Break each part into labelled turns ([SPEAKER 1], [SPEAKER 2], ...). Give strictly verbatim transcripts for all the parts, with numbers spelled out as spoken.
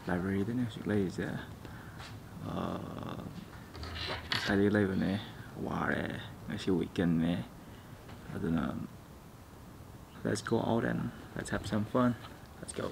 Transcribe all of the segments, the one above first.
[SPEAKER 1] library-dꯅꯦ ꯍꯧꯖꯤꯛ ꯂꯩꯔꯤꯁꯦ ꯉꯁꯥꯏꯗꯒꯤ ꯂꯩꯕꯅꯦ ꯋꯥꯔꯦ ꯉꯁꯤ weekend-ꯅꯦ ꯑꯗꯨꯅ let's go out and let's have some fun. Let's go.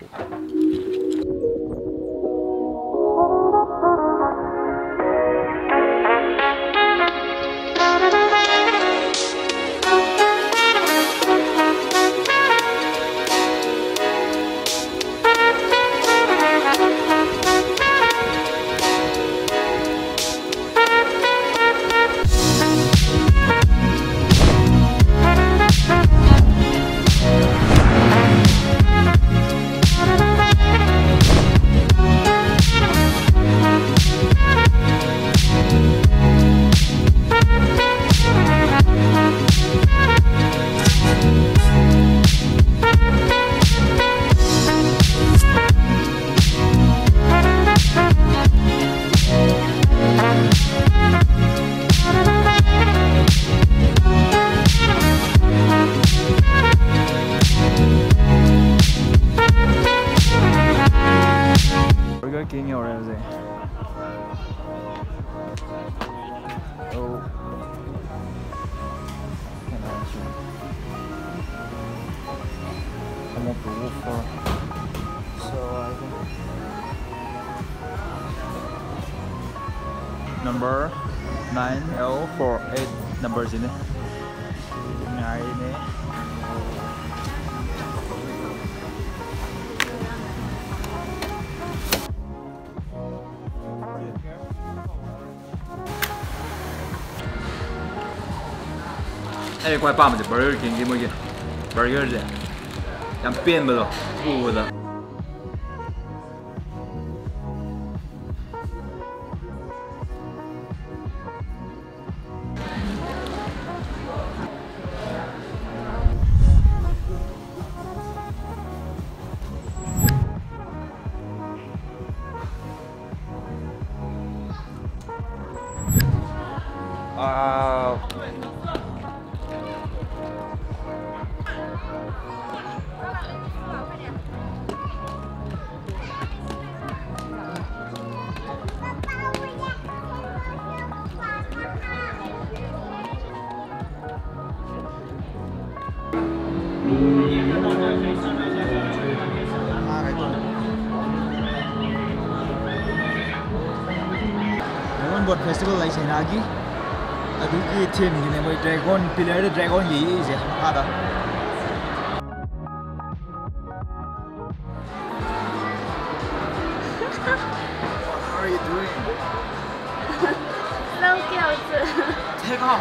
[SPEAKER 1] King already. Oh, I'm up to for so I think number nine L four eight numbers in it. Nine. Hey, quite bummed. Burger King, give me burger. I'm pain below. Ooh, the. Wow. Buat festival lai sena gi adu ki theme gi ne moi dragon pillar de dragon gi je ada What are you doing?
[SPEAKER 2] Lau kiao zi.
[SPEAKER 1] Take off.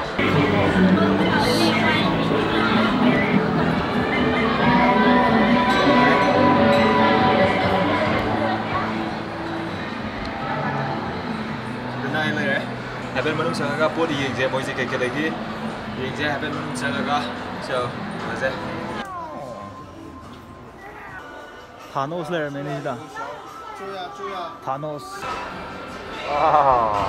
[SPEAKER 1] Happen manung sangaga podi yengje boy je keke lagi yengje happen manung sangaga so maze Thanos layer mein nahi da chuya chuya Thanos ah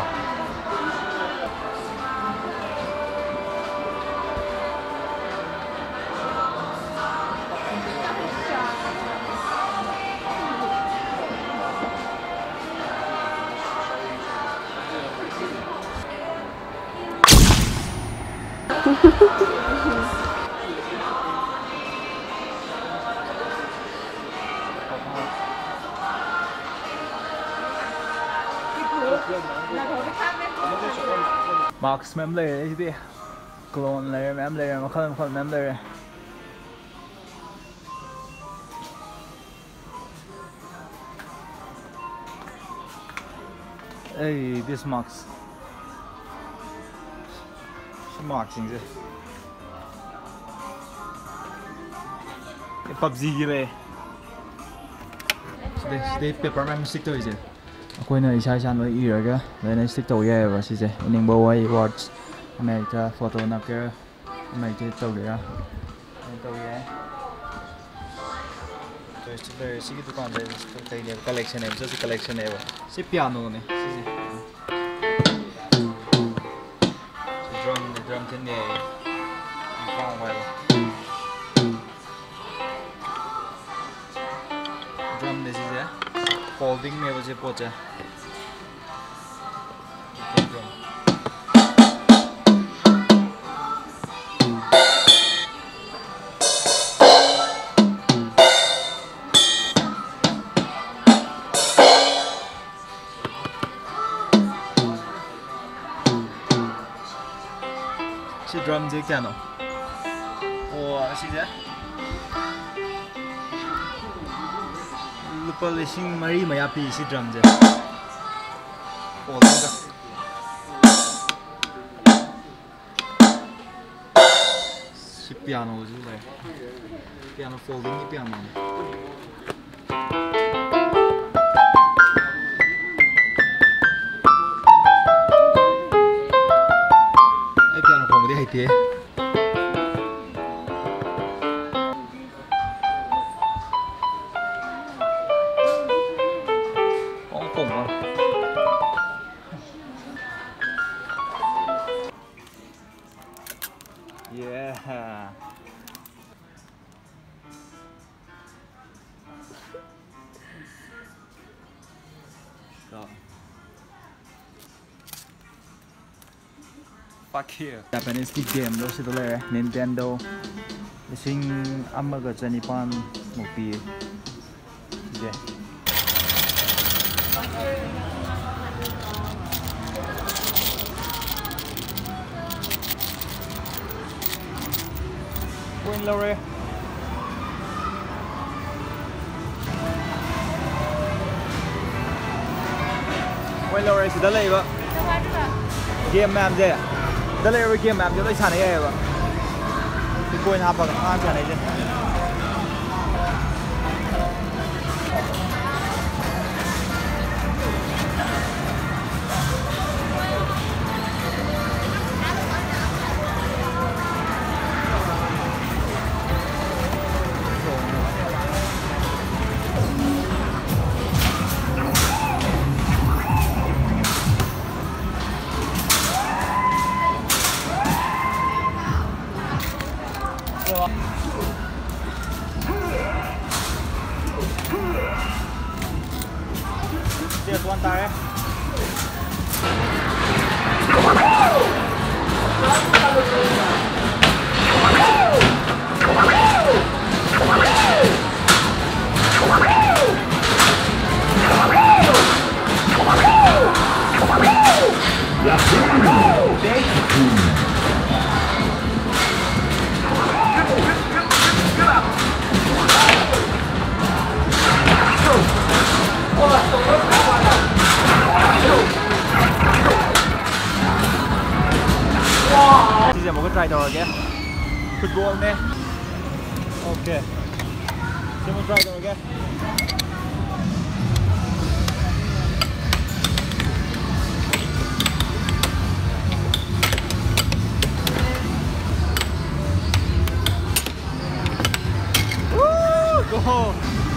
[SPEAKER 1] Max mem lay đấy chứ clone lay mem lay mà không không mem lay hey this Max Max chính chứ P U B G gì vậy đây đây paper man stick thôi chứ ꯑꯩꯈꯣꯏꯅ ꯏꯁꯥ ꯏꯁꯥꯅ ꯏꯔꯒ ꯂꯣꯏꯅ stick ꯇꯧ ꯌꯥꯏꯑꯕ ꯁꯤꯁꯦ ꯏꯅꯤꯡꯕ ꯋꯥꯍꯩ words ꯑꯃ ꯍꯦꯛꯇ ꯐꯣꯇꯣ ꯅꯞꯀꯦꯔꯥ ꯑꯃ ꯍꯦꯛꯇ ꯇꯧꯒꯦꯔꯥ ꯑꯗꯨꯃꯥꯏꯅ ꯇꯧ ꯌꯥꯏ ꯁ꯭ꯇꯤꯛꯂꯔ ꯁꯤꯒꯤ ꯗꯨꯀꯥꯟꯗ ꯀꯩꯅꯦꯕ ꯀꯂꯦꯛꯁꯟꯅꯦꯕ ꯁꯤꯁꯨ ꯀꯂꯦꯛꯁꯟꯅꯦꯕ ꯁꯤ ꯄꯤꯌꯥꯅꯣꯅꯦ ꯁꯤꯁꯦ ꯗ꯭ꯔꯝꯅꯦ ꯗ꯭ꯔꯝ ꯊꯤꯟꯅꯦ ꯀꯥꯎ ꯍꯥꯏꯕ ꯗ꯭ꯔꯝꯅꯦ ꯁꯤꯁꯦ ꯍꯣꯜ folding เนี่ยว่าจะปวดจ้ะ是 drum 这个呢？哇，是的。lupa lising mari maya pi si drum je. Oh, lengkap. Si piano juga. Piano folding ni piano. Ai piano folding dia hai Yeah. So. Fuck you. Japanese game lo si dole Nintendo. Lising amaga chanipan mupi. Sige. Quên lâu rồi. Quên lâu rồi, sẽ lấy vậy. Game map gì? Đã lấy rồi game map cho tôi xài này vậy. Thì quên hấp vào ăn xài này chứ. Dia tuan tarik. Bây giờ một cái rider kìa, football nè, ok, xem một rider kìa. Woo, go.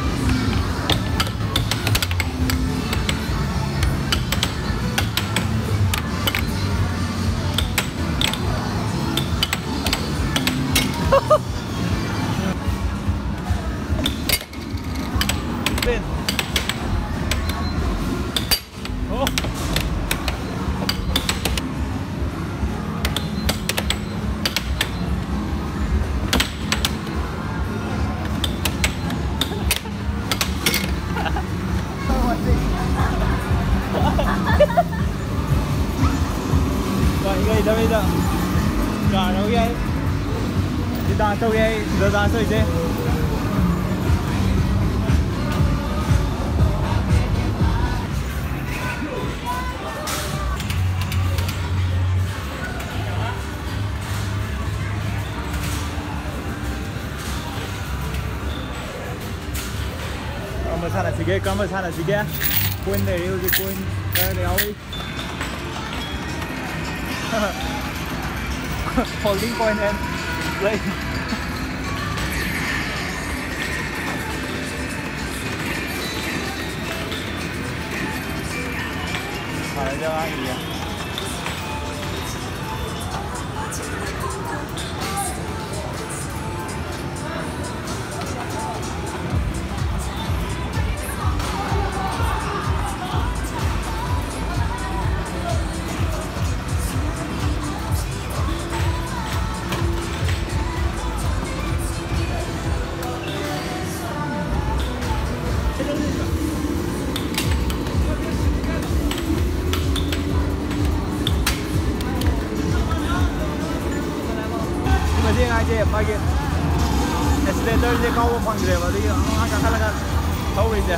[SPEAKER 1] Spin. Oh. Rồi gây ra bây giờ. Cả nó gây. Đi đàn sâu gây, giờ đàn sâu chứ. Kamu sana sige, kamu sana sige. Point there, you the point there, they always holding point and play. Phải cho anh gì vậy? ꯉꯥꯏꯁꯦ ꯃꯥꯒꯤ ꯑꯦꯛꯁꯤꯂꯦꯇꯔꯁꯦ ꯀꯥꯎꯕ ꯐꯪꯗ꯭ꯔꯦꯕ ꯑꯗꯨꯒꯤ ꯑꯉꯥꯡ ꯀꯥꯈꯠꯂꯒ ꯊꯧꯔꯤꯁꯦ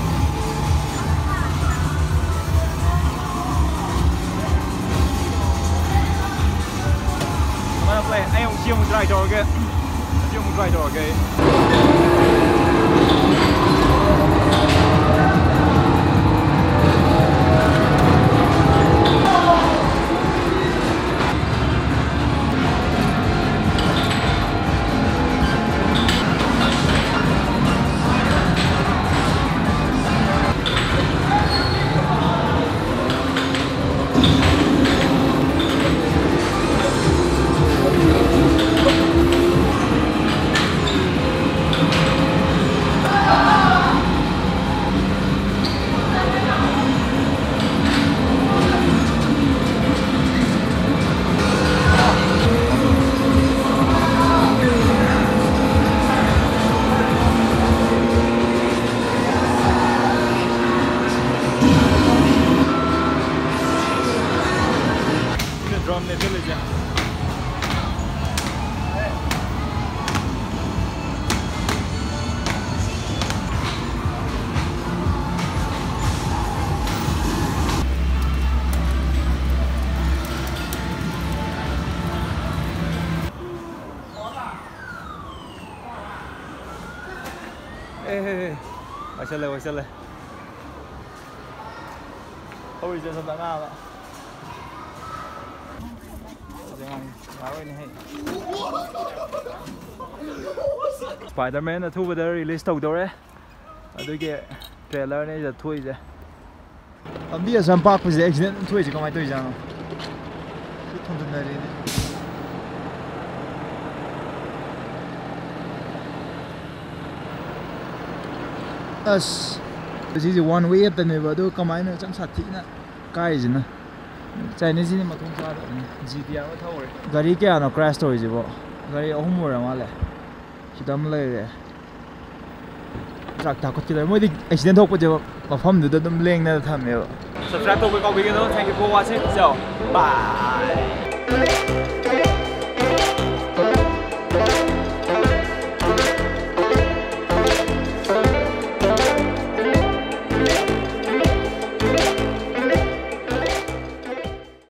[SPEAKER 1] ꯑꯃꯅ ꯐꯩ ꯑꯩ ꯑꯃꯨꯛ ꯁꯤ ꯑꯃꯨꯛ ꯇ꯭ꯔꯥꯏ ꯇꯧꯔꯒꯦ ꯁꯤ ꯑꯃꯨꯛ ꯇ꯭ꯔꯥꯏ ꯇꯧꯔꯒꯦ 에, 와실래 와실래. 허리 좀 좀 나가. Spider-Man ꯑꯊꯨꯕꯗ ꯔꯤꯂꯤꯁ ꯇꯧꯗꯧꯔꯦ ꯑꯗꯨꯒꯤ ꯇ꯭ꯔꯦꯂꯔꯅꯦ ꯁꯤꯗ ꯊꯣꯛꯏꯁꯦ ꯂꯝꯕꯤ ꯑꯁꯨꯝ ꯄꯥꯛꯄꯁꯤꯗ ꯑꯦꯛꯁꯤꯗꯦꯟ ꯊꯣꯛꯏꯁꯦ ꯀꯃꯥꯏꯅ ꯇꯧꯔꯤꯖꯥꯠꯅꯣ ꯁꯤ ꯊꯣꯝꯖꯤꯟꯅꯔꯦꯅꯦ ꯑꯁ ꯁꯤꯁꯦ ꯋꯥꯟ ꯋꯦ ꯈꯛꯇꯅꯦꯕ ꯑꯗꯨ ꯀꯃꯥꯏꯅ ꯆꯪ ꯁꯥꯊꯤꯅ ꯀꯥꯏꯔꯤꯁꯤꯅ ꯆꯥꯏꯅꯤꯁꯤꯅꯤ ꯃꯊꯣꯡ ꯆꯥꯗꯕꯅꯤ ꯖꯤ ꯇꯤ ꯑꯥꯔ ꯊꯧꯔꯦ ꯒꯥꯔꯤ ꯀꯌꯥꯅꯣ ꯀ꯭ꯔꯥꯁ ꯇꯧꯔꯤꯁꯤꯕꯣ ꯒꯥꯔꯤ ꯑꯍꯨꯝ ꯑꯣꯏꯔ ꯃꯥꯜꯂꯦ ꯁꯤꯗ ꯑꯃ ꯂꯩꯔꯦ ꯇ꯭ꯔꯛ ꯊꯥꯀꯠꯈꯤꯗ꯭ꯔꯦ ꯃꯣꯏꯗꯤ ꯑꯦꯛꯁꯤꯗꯦꯟ ꯊꯣꯛꯄꯁꯦ ꯃꯐꯝꯗꯨꯗ ꯑꯗꯨꯝ ꯂꯦꯡꯗꯅ ꯊꯝꯃꯦꯕ ꯁꯕꯁꯀ꯭ꯔꯥꯏꯕ ꯇꯧꯕ ꯀꯥꯎꯕꯤꯒꯅꯨ thank you for watching by